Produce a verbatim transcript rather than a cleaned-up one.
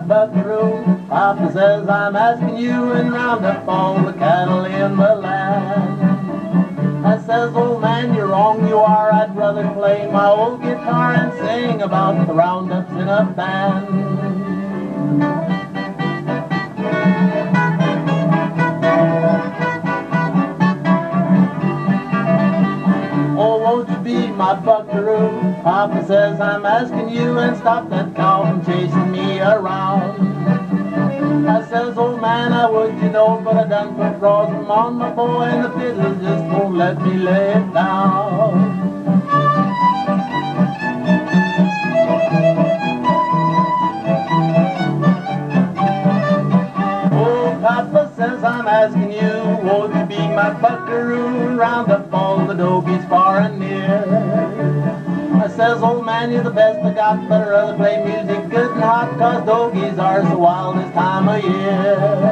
buckaroo. Papa says I'm asking you and round up all the cattle in the land. I says, old man, you're wrong, you are. I'd rather play my old guitar and sing about the roundups in a band. Oh, won't you be my buckaroo? Papa says I'm asking you, and stop that cow from chasing me around. I says, old man, I would, you know, but I done put rosin on my bow, and the fiddle just won't let me lay it down. Oh, Papa says I'm asking you, won't you be my buckaroo? Round up all the dogies far and near. I says, old man, you're the best I got, but I'd rather play music good and hot, 'cause dogies are the wildest time of year.